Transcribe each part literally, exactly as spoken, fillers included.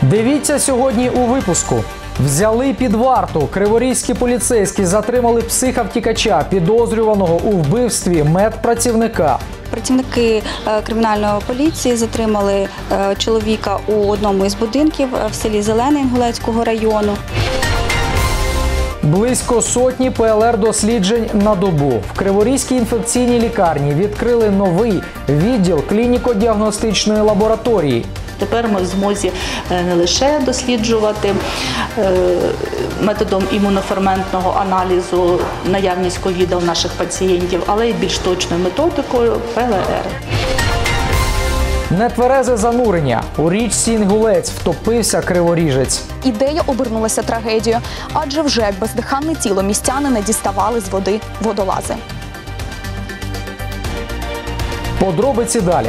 Дивіться сьогодні у випуску. Взяли під варту. Криворізькі поліцейські затримали психовтікача, підозрюваного у вбивстві медпрацівника. Працівники кримінальної поліції затримали чоловіка у одному із будинків в селі Зелене Інгулецького району. Близько сотні Пе Ер Ер досліджень на добу. В Криворізькій інфекційній лікарні відкрили новий відділ клініко-діагностичної лабораторії. Тепер ми в змозі не лише досліджувати методом імуноферментного аналізу наявність ковіду у наших пацієнтів, але й більш точною методикою Пе Ер Ер. Нетверезе занурення. У річці Інгулець втопився криворіжець. Ідея обернулася трагедією, адже вже як бездиханне тіло містянина діставали з води водолази. Подробиці далі.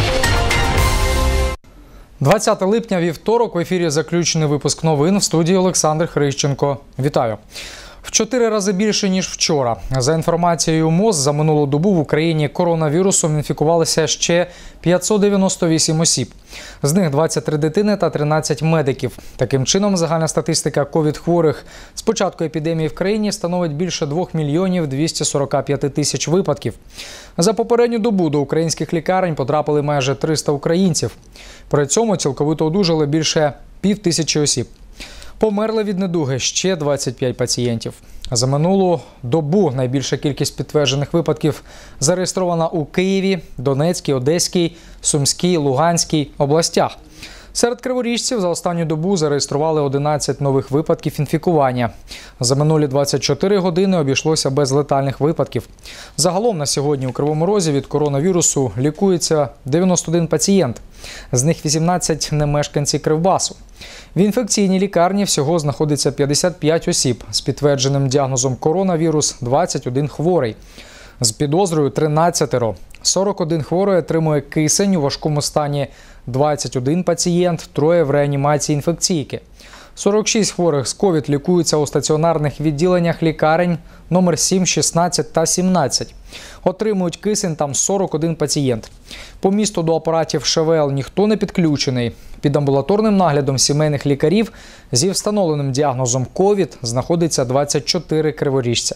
двадцяте липня, вівторок, в ефірі заключний випуск новин, в студії Олександр Хрищенко. Вітаю. В чотири рази більше, ніж вчора. За інформацією МОЗ, за минулу добу в Україні коронавірусом інфікувалися ще п'ятсот дев'яносто вісім осіб. З них двадцять три дитини та тринадцять медиків. Таким чином, загальна статистика ковід-хворих з початку епідемії в країні становить більше двох мільйонів двісті сорок п'ять тисяч випадків. За попередню добу до українських лікарень потрапили майже триста українців. При цьому цілковито одужали більше пів тисячі осіб. Померли від недуги ще двадцять п'ять пацієнтів. За минулу добу найбільша кількість підтверджених випадків зареєстрована у Києві, Донецькій, Одеській, Сумській, Луганській областях. Серед криворіжців за останню добу зареєстрували одинадцять нових випадків інфікування. За минулі двадцять чотири години обійшлося без летальних випадків. Загалом на сьогодні у Кривому Розі від коронавірусу лікується дев'яносто один пацієнт. З них вісімнадцять – не мешканці Кривбасу. В інфекційній лікарні всього знаходиться п'ятдесят п'ять осіб. З підтвердженим діагнозом коронавірус – двадцять один хворий. З підозрою – тринадцять. сорок один хворий отримує кисень, у важкому стані двадцять один пацієнт, троє в реанімації інфекційки. сорок шість хворих з ковід лікуються у стаціонарних відділеннях лікарень номер сім, шістнадцять та сімнадцять. Отримують кисень там сорок один пацієнт. По місту до апаратів Ше Ве Ел ніхто не підключений. Під амбулаторним наглядом сімейних лікарів зі встановленим діагнозом ковід знаходиться двадцять чотири криворіжця.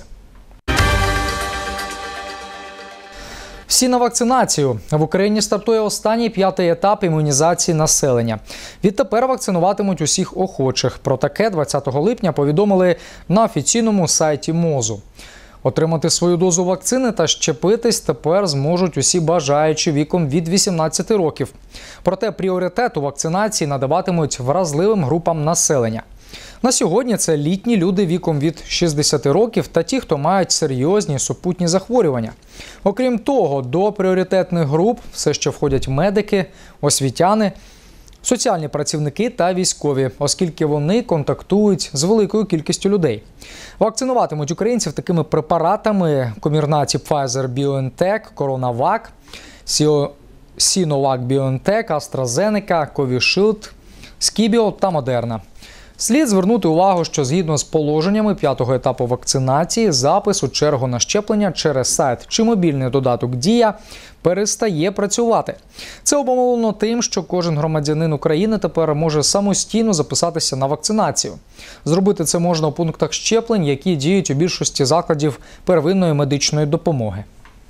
Всі на вакцинацію. В Україні стартує останній п'ятий етап імунізації населення. Відтепер вакцинуватимуть усіх охочих. Про таке двадцятого липня повідомили на офіційному сайті МОЗу. Отримати свою дозу вакцини та щепитись тепер зможуть усі бажаючі віком від вісімнадцяти років. Проте пріоритет у вакцинації надаватимуть вразливим групам населення. На сьогодні це літні люди віком від шістдесяти років та ті, хто мають серйозні супутні захворювання. Окрім того, до пріоритетних груп все ще входять медики, освітяни, соціальні працівники та військові, оскільки вони контактують з великою кількістю людей. Вакцинуватимуть українців такими препаратами комірнаті Pfizer BioNTech, CoronaVac, Sinovac BioNTech, AstraZeneca, Covishield, Skibio та Moderna. Слід звернути увагу, що згідно з положеннями п'ятого етапу вакцинації, запис у чергу на щеплення через сайт чи мобільний додаток «Дія» перестає працювати. Це обумовлено тим, що кожен громадянин України тепер може самостійно записатися на вакцинацію. Зробити це можна у пунктах щеплень, які діють у більшості закладів первинної медичної допомоги.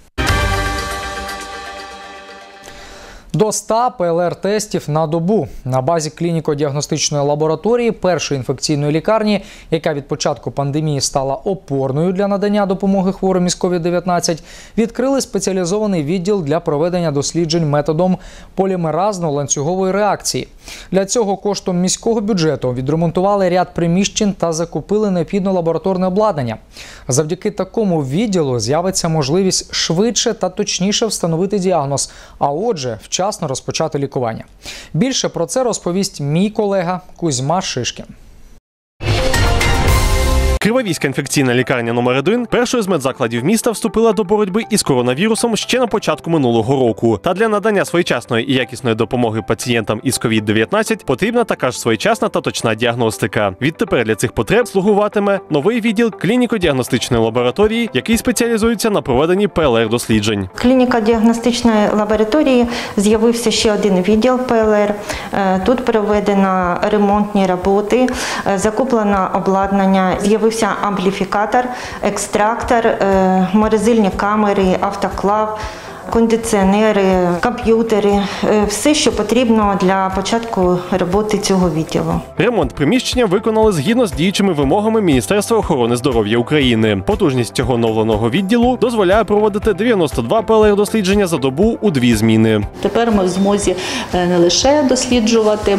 До ста Пе Ер Ер-тестів на добу. На базі клініко-діагностичної лабораторії першої інфекційної лікарні, яка від початку пандемії стала опорною для надання допомоги хворим із ковід дев'ятнадцять, відкрили спеціалізований відділ для проведення досліджень методом полімеразно-ланцюгової реакції. Для цього коштом міського бюджету відремонтували ряд приміщень та закупили необхідне лабораторне обладнання. Завдяки такому відділу з'явиться можливість швидше та точніше встановити діагноз, а отже, вчасно розпочати лікування. Більше про це розповість мій колега Кузьма Шишкін. Криворізька інфекційна лікарня номер один першою з медзакладів міста вступила до боротьби із коронавірусом ще на початку минулого року. Та для надання своєчасної і якісної допомоги пацієнтам із ковід дев'ятнадцять потрібна така ж своєчасна та точна діагностика. Відтепер для цих потреб слугуватиме новий відділ клініко-діагностичної лабораторії, який спеціалізується на проведенні Пе Ел Ер-досліджень. Клініко-діагностичної лабораторії з'явився ще один відділ Пе Ел Ер. Тут проведено ремонтні роботи, закуплено обладнання, з'явився ампліфікатор, екстрактор, морозильні камери, автоклав, кондиціонери, комп'ютери – все, що потрібно для початку роботи цього відділу. Ремонт приміщення виконали згідно з діючими вимогами Міністерства охорони здоров'я України. Потужність цього оновленого відділу дозволяє проводити дев'яносто два Пе Ел Ер-дослідження за добу у дві зміни. Тепер ми в змозі не лише досліджувати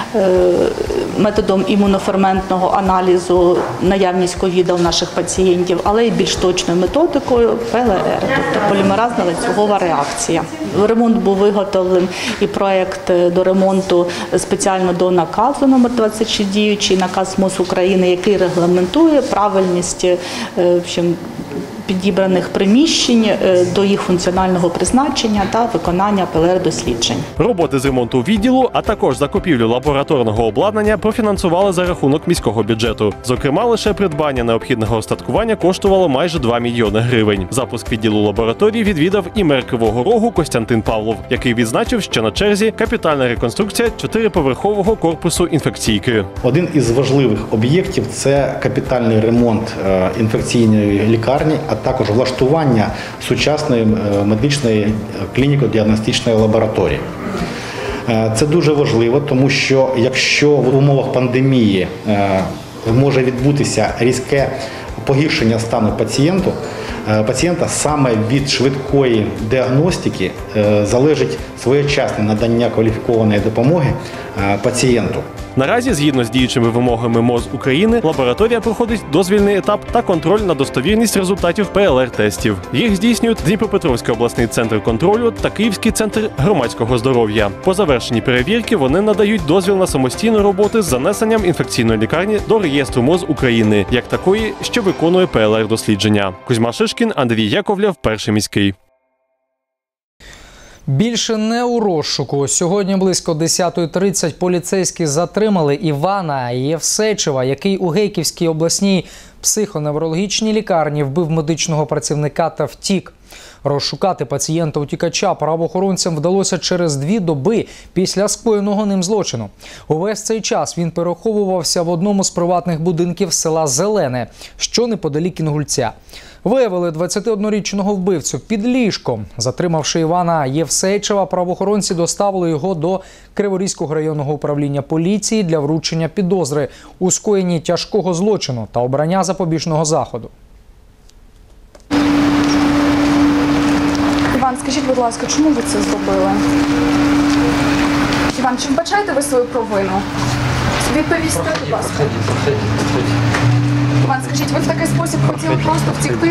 методом імуноферментного аналізу наявність ковіда у наших пацієнтів, але й більш точною методикою Пе Ел Ер, тобто полімеразна ланцюгова реакція. Ремонт був виготовлений і проєкт до ремонту спеціально до наказу номер двадцять шість, діючий наказ МОЗ України, який регламентує правильність в общем, підібраних приміщень до їх функціонального призначення та виконання Пе Ел Ер-досліджень. Роботи з ремонту відділу, а також закупівлю лабораторного обладнання профінансували за рахунок міського бюджету. Зокрема, лише придбання необхідного остаткування коштувало майже два мільйони гривень. Запуск відділу лабораторії відвідав і мер Кривого Рогу Костянтин Павлов, який відзначив, що на черзі капітальна реконструкція чотириповерхового корпусу інфекційки. Один із важливих об'єктів – це капітальний ремонт інфекційної лікарні, а також влаштування сучасної медичної клініко-діагностичної лабораторії. Це дуже важливо, тому що якщо в умовах пандемії може відбутися різке погіршення стану пацієнту, пацієнта, саме від швидкої діагностики залежить своєчасне надання кваліфікованої допомоги пацієнту. Наразі, згідно з діючими вимогами МОЗ України, лабораторія проходить дозвільний етап та контроль на достовірність результатів Пе Ел Ер-тестів. Їх здійснюють Дніпропетровський обласний центр контролю та Київський центр громадського здоров'я. По завершенні перевірки вони надають дозвіл на самостійну роботу з занесенням інфекційної лікарні до реєстру МОЗ України, як такої, що виконує Пе Ел Ер-дослідження. Кузьма Шишкін, Андрій Яковлєв, Перший міський. Більше не у розшуку. Сьогодні близько десята тридцять поліцейські затримали Івана Євсечева, який у Гейківській обласній психоневрологічній лікарні вбив медичного працівника та втік. Розшукати пацієнта-утікача правоохоронцям вдалося через дві доби після скоєного ним злочину. Увесь цей час він переховувався в одному з приватних будинків села Зелене, що неподалік Інгульця. Виявили двадцятиоднорічного вбивцю під ліжком. Затримавши Івана Євсечева, правоохоронці доставили його до Криворізького районного управління поліції для вручення підозри у скоєнні тяжкого злочину та обрання запобіжного заходу. Іван, скажіть, будь ласка, чому ви це зробили? Іван, чи вбачаєте ви свою провину? Відповісти, будь ласка. Іван, скажіть, ви в такий спосіб хотіли просто втікти?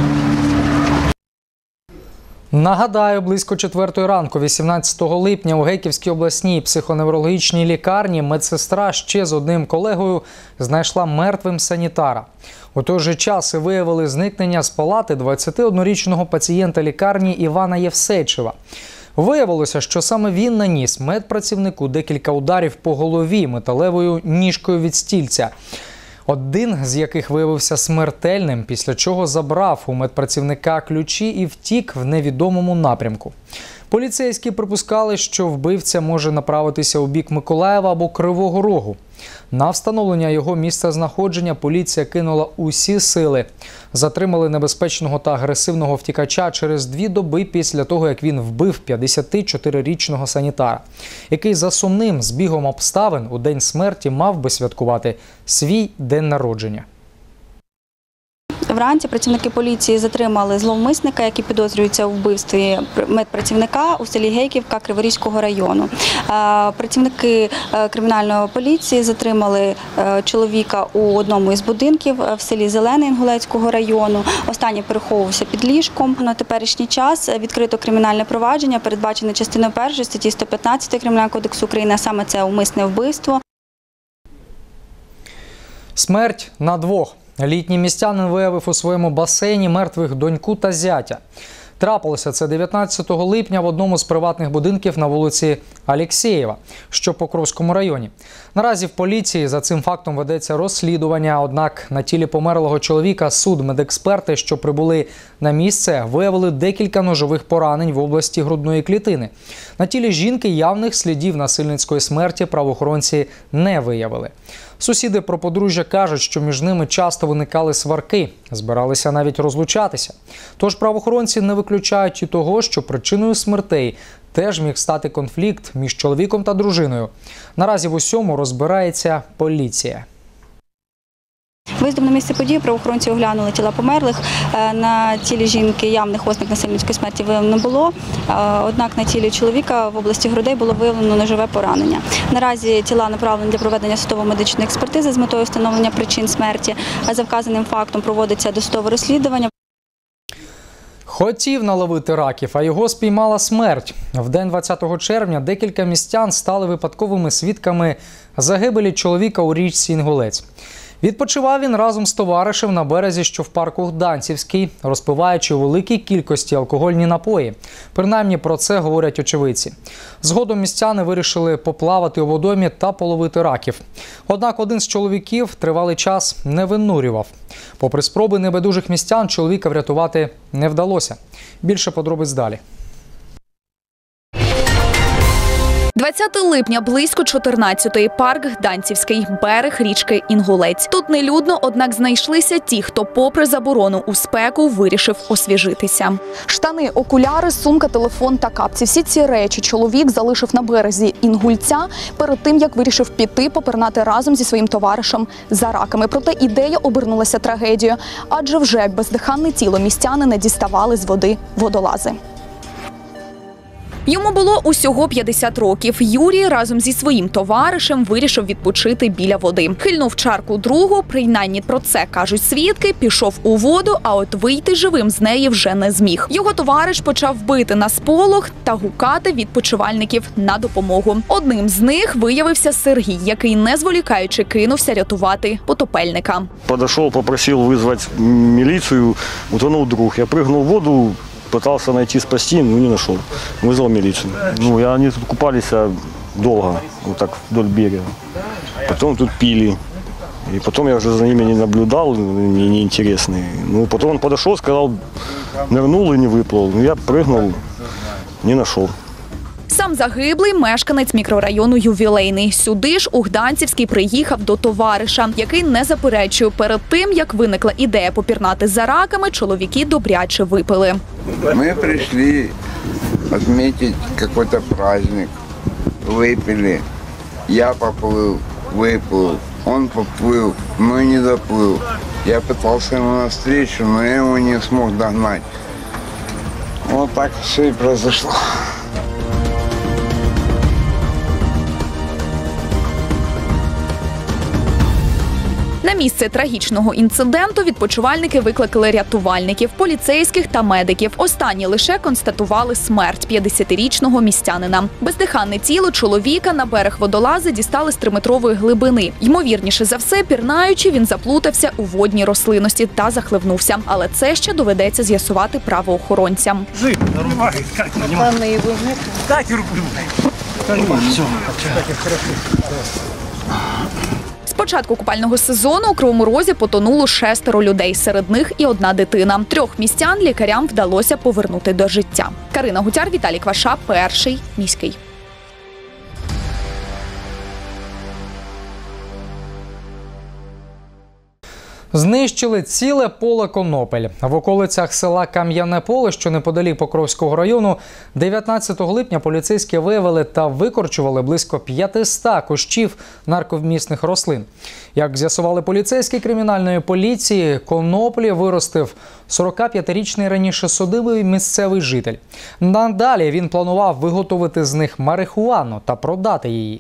Нагадаю, близько четвертої ранку, вісімнадцятого липня, у Гейківській обласній психоневрологічній лікарні медсестра ще з одним колегою знайшла мертвим санітара. У той же час і виявили зникнення з палати двадцятиоднорічного пацієнта лікарні Івана Євсечева. Виявилося, що саме він наніс медпрацівнику декілька ударів по голові металевою ніжкою від стільця, один з яких виявився смертельним, після чого забрав у медпрацівника ключі і втік в невідомому напрямку. Поліцейські припускали, що вбивця може направитися у бік Миколаєва або Кривого Рогу. На встановлення його місця знаходження поліція кинула усі сили. Затримали небезпечного та агресивного втікача через дві доби після того, як він вбив п'ятдесятичотирирічного санітара, який за сумним збігом обставин у день смерті мав би святкувати свій день народження. Вранці працівники поліції затримали зловмисника, який підозрюється у вбивстві медпрацівника у селі Гейківка Криворізького району. Працівники кримінальної поліції затримали чоловіка у одному із будинків в селі Зелене Інгулецького району. Останній переховувався під ліжком. На теперішній час відкрито кримінальне провадження, передбачене частиною першої статті сто п'ятнадцять Кримінального кодексу України, а саме це умисне вбивство. Смерть на двох. Літній містянин виявив у своєму басейні мертвих доньку та зятя. Трапилося це дев'ятнадцятого липня в одному з приватних будинків на вулиці Алєксєєва, що в Покровському районі. Наразі в поліції за цим фактом ведеться розслідування, однак на тілі померлого чоловіка судмедексперти, що прибули на місце, виявили декілька ножових поранень в області грудної клітини. На тілі жінки явних слідів насильницької смерті правоохоронці не виявили. Сусіди про подружжя кажуть, що між ними часто виникали сварки, збиралися навіть розлучатися. Тож правоохоронці не виключають і того, що причиною смертей теж міг стати конфлікт між чоловіком та дружиною. Наразі в усьому розбирається поліція. Виїздом на місце події правоохоронці оглянули тіла померлих. На тілі жінки явних ознак насильницької смерті виявлено не було. Однак на тілі чоловіка в області грудей було виявлено ножове поранення. Наразі тіла направлені для проведення судово-медичної експертизи з метою встановлення причин смерті. А за вказаним фактом проводиться досудове розслідування. Хотів наловити раків, а його спіймала смерть. В день двадцятого червня декілька містян стали випадковими свідками загибелі чоловіка у річці Інгулець. Відпочивав він разом з товаришем на березі, що в парку Гданцівський, розпиваючи у великій кількості алкогольні напої. Принаймні про це говорять очевидці. Згодом містяни вирішили поплавати у водоймі та половити раків. Однак один з чоловіків тривалий час не винурював. Попри спроби небайдужих містян, чоловіка врятувати не вдалося. Більше подробиць далі. двадцятого липня близько чотирнадцятої, парк Гданцівський, берег річки Інгулець. Тут нелюдно, однак знайшлися ті, хто попри заборону у спеку вирішив освіжитися. Штани, окуляри, сумка, телефон та капці – всі ці речі чоловік залишив на березі Інгульця перед тим, як вирішив піти попірнати разом зі своїм товаришем за раками. Проте ідея обернулася трагедією, адже вже бездиханне тіло містянина діставали з води водолази. Йому було усього п'ятдесят років. Юрій разом зі своїм товаришем вирішив відпочити біля води. Хильнув чарку другу, принаймні про це кажуть свідки, пішов у воду, а от вийти живим з неї вже не зміг. Його товариш почав бити на сполох та гукати відпочивальників на допомогу. Одним з них виявився Сергій, який, не зволікаючи, кинувся рятувати потопельника. Подошел, попросил вызвать милицию, утонул друг. Я прыгнул в воду, пытался найти, спасти, но не нашел. Вызвал милицию. Ну, и они тут купались долго, вот так вдоль берега. Потом тут пили. И потом я уже за ними не наблюдал, мне неинтересно. Ну, потом он подошел, сказал, нырнул и не выплыл. Ну, я прыгнул, не нашел. Сам загиблий – мешканець мікрорайону Ювілейний. Сюди ж у Гданцівський приїхав до товариша, який не заперечує. Перед тим, як виникла ідея попірнати за раками, чоловіки добряче випили. Ми прийшли відмітити якийсь праздник, випили. Я поплив, виплив, він поплив, но не доплив. Я пытался ему навстречу, но я его не смог догнать. Вот так все и произошло. На місце трагічного інциденту відпочивальники викликали рятувальників, поліцейських та медиків. Останні лише констатували смерть п'ятдесятирічного містянина. Бездиханне тіло чоловіка на берег водолази дістали з триметрової глибини. Ймовірніше за все, пірнаючи, він заплутався у водній рослинності та захлевнувся. Але це ще доведеться з'ясувати правоохоронцям. З початку купального сезону у Кривому Розі потонуло шестеро людей, серед них і одна дитина. Трьох містян лікарям вдалося повернути до життя. Карина Гутяр, Віталій Кваша, Перший міський. Знищили ціле поле конопель. В околицях села Кам'яне Поле, що неподалік Покровського району, дев'ятнадцятого липня поліцейські виявили та викорчували близько п'ятисот кущів нарковмісних рослин. Як з'ясували поліцейські кримінальної поліції, коноплі виростив сорокап'ятирічний раніше судимий місцевий житель. Надалі він планував виготовити з них марихуану та продати її.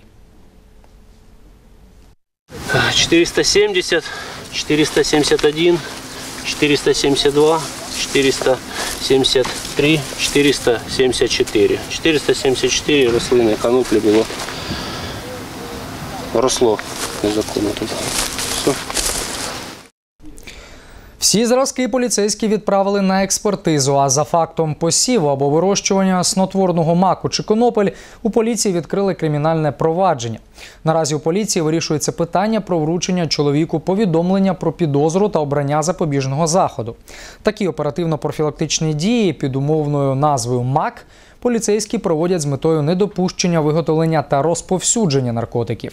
четыреста семьдесят, четыреста семьдесят один, четыреста семьдесят два, четыреста семьдесят три, четыреста семьдесят четыре. четыреста семьдесят четыре рослини коноплі було. Росло незаконно тут. Все. Всі зразки поліцейські відправили на експертизу, а за фактом посіву або вирощування снотворного маку чи конопель у поліції відкрили кримінальне провадження. Наразі у поліції вирішується питання про вручення чоловіку повідомлення про підозру та обрання запобіжного заходу. Такі оперативно-профілактичні дії під умовною назвою МАК поліцейські проводять з метою недопущення виготовлення та розповсюдження наркотиків.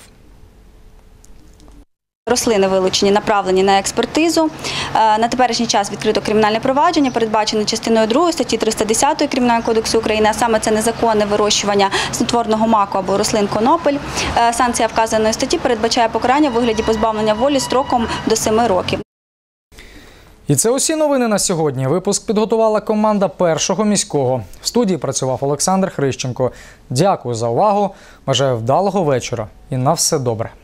Рослини вилучені, направлені на експертизу. На теперішній час відкрито кримінальне провадження, передбачене частиною другої статті триста десять Кримінального кодексу України, а саме це незаконне вирощування снотворного маку або рослин конопель. Санкція вказаної статті передбачає покарання у вигляді позбавлення волі строком до семи років. І це усі новини на сьогодні. Випуск підготувала команда Першого міського. В студії працював Олександр Хрищенко. Дякую за увагу, бажаю вдалого вечора і на все добре.